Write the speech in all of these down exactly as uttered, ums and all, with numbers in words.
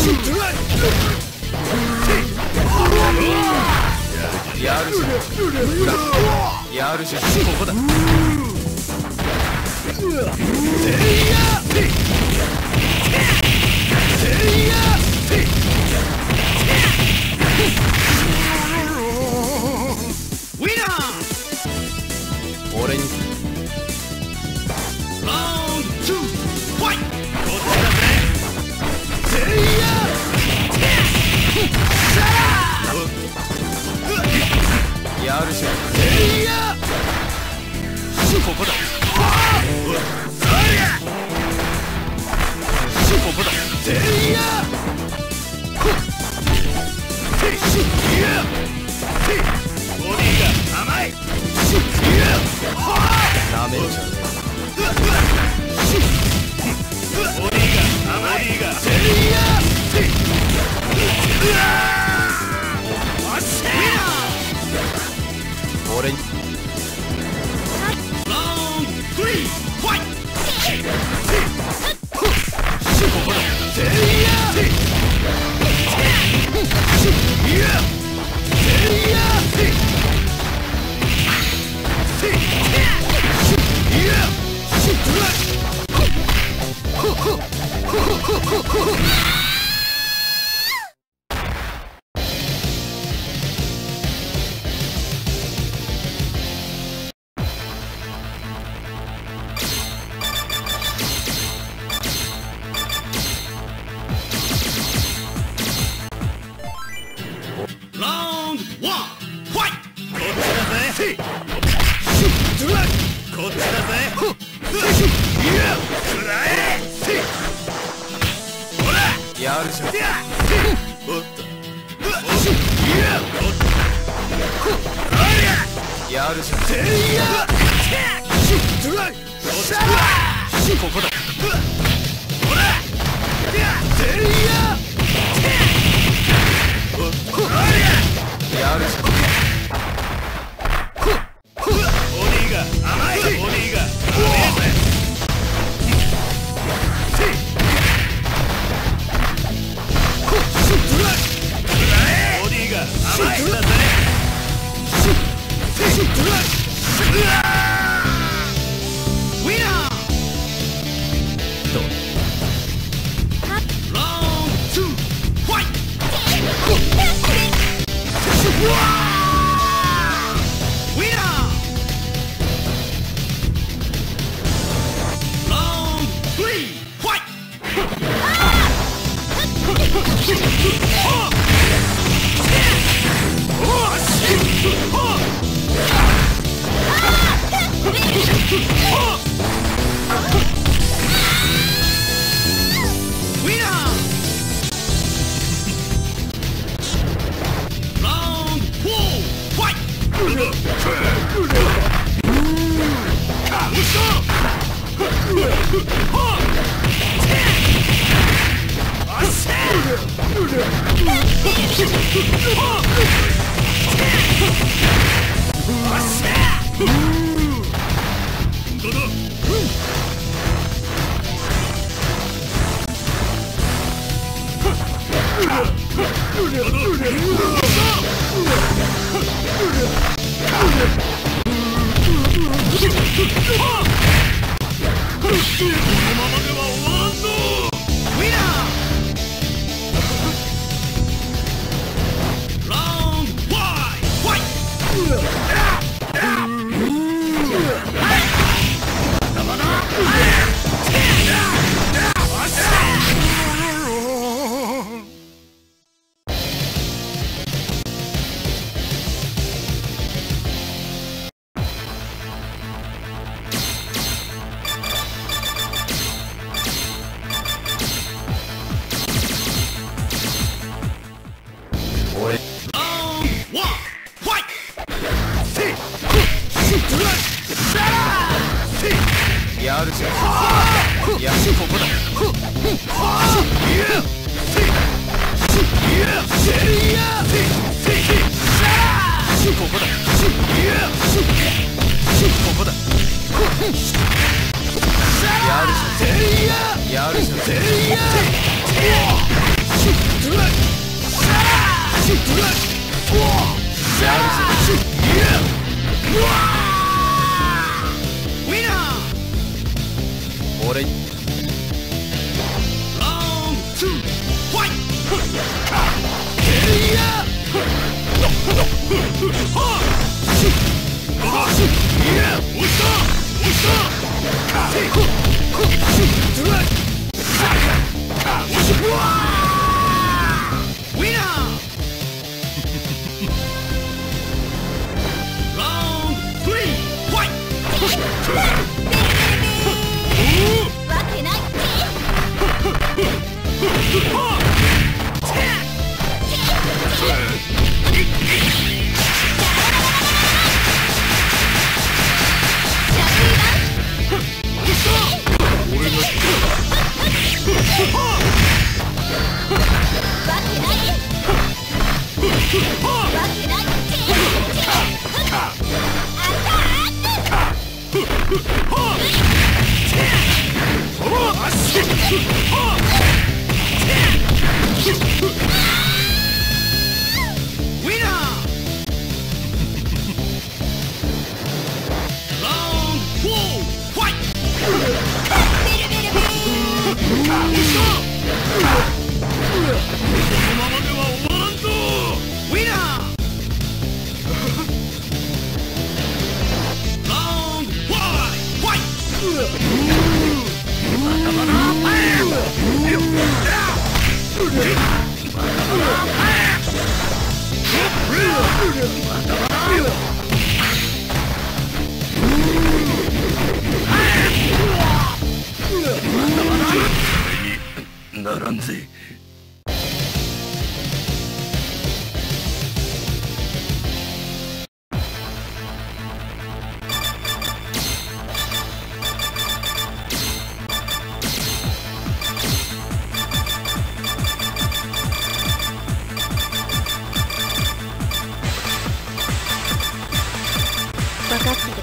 やるじゃやるじゃここだ。俺にラウンドツーファイト。やるじゃん。ここだ。ここだ。ボディが甘い。なめんじゃねえ。ボディが甘い。俺にラウンドスリーファイト。ここだ。やるじゃん。やるじゃん。ここだ。やるじゃん。ボディが甘い。ボディが甘い。 ならんぜ。 分かってる。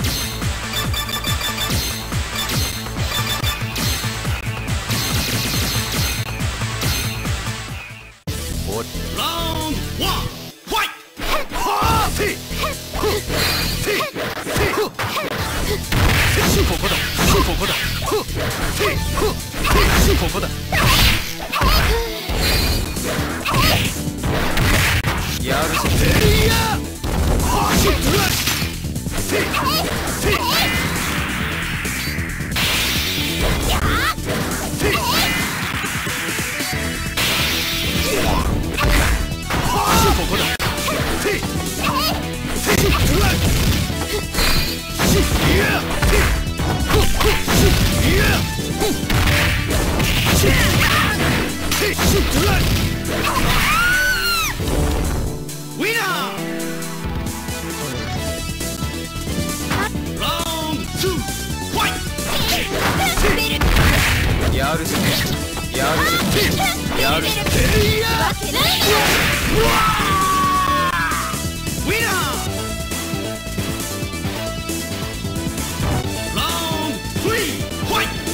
ラウンドワンファイト。はあせいせいせいここだここだせいせいここだ。 やるぞ。 いやはしせいせいここだ。せいせいいやせいいやせいウィナー。ラウンドツーファイト。 やるぞ。やるぞ。やるぞ。 いやわけないよ。 ウィナー。ラウンドスリーファイト。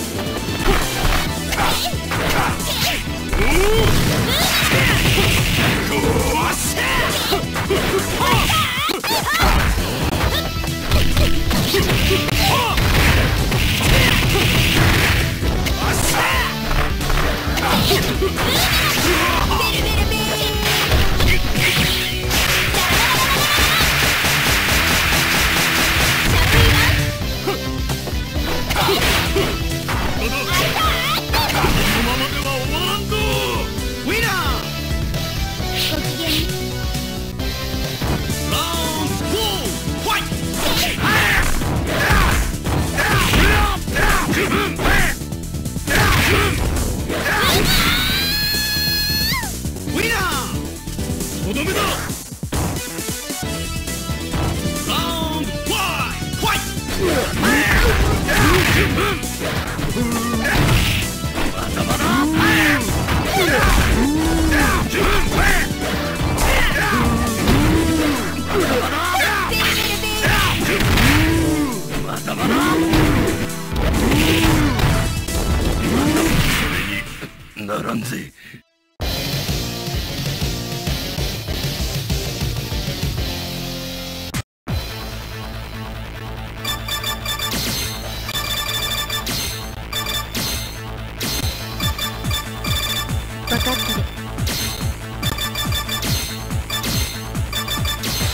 とどめだ。ラウンドファイト。まだまだ。まだまだ。それにならんぜ。 分かってる。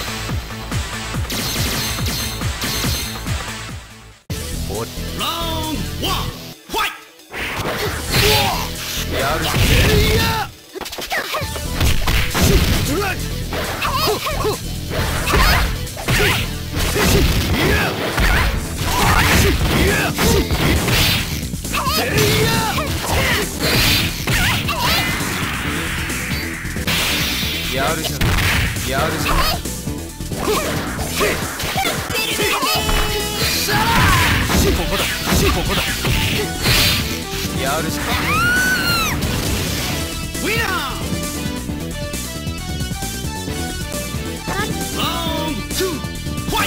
やるじゃんやるじゃんここだここだやるじゃんウィナーラウンドツーファイ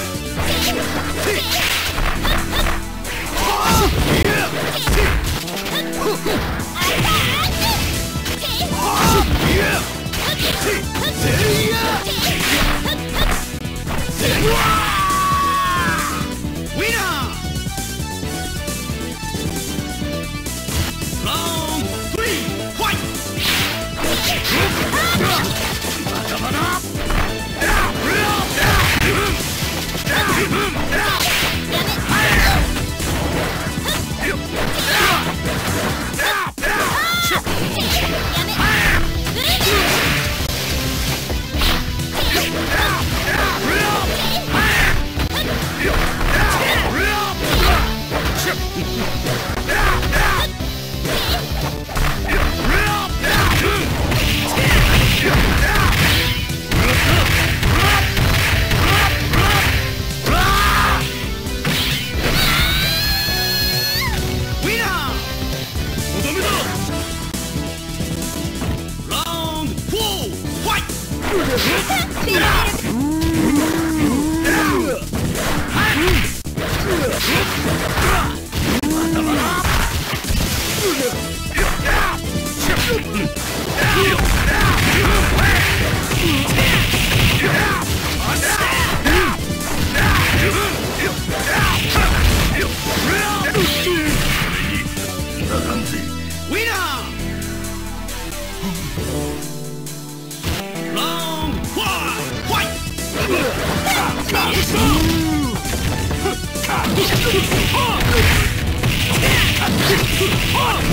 Oh!